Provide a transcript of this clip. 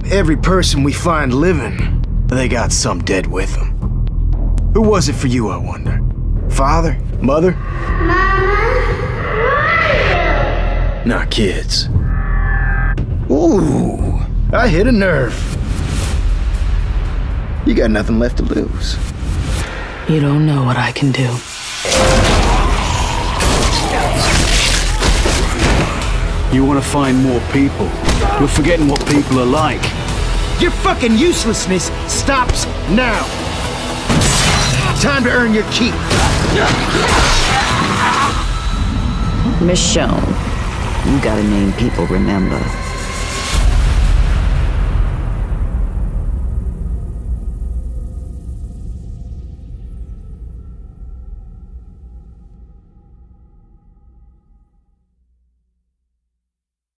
every person we find living, they got some dead with them. Who was it for you, I wonder? Father? Mother? Mama, where are you? Not kids. Ooh, I hit a nerve. You got nothing left to lose. You don't know what I can do. You want to find more people. You're forgetting what people are like. Your fucking uselessness stops now. Time to earn your keep. Michonne, you got a name people remember.